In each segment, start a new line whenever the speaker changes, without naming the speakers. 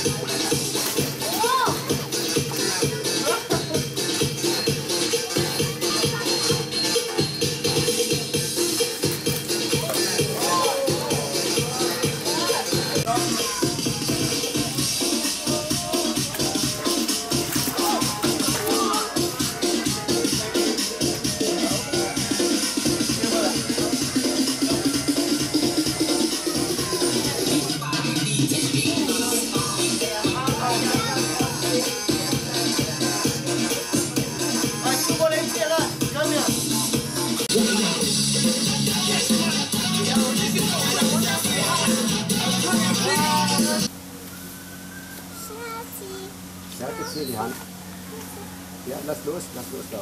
Stärk jetzt hier die Hand. Ja, lass los da.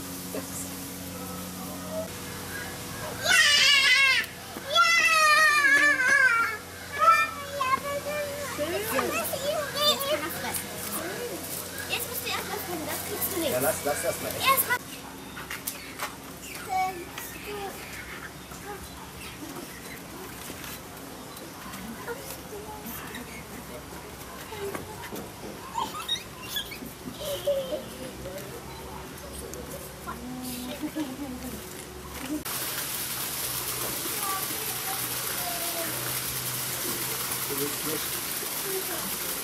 Jetzt musst du erst mal finden, das kriegst du nicht.
Ja, lass das mal echt.
Erst
Du willst nicht.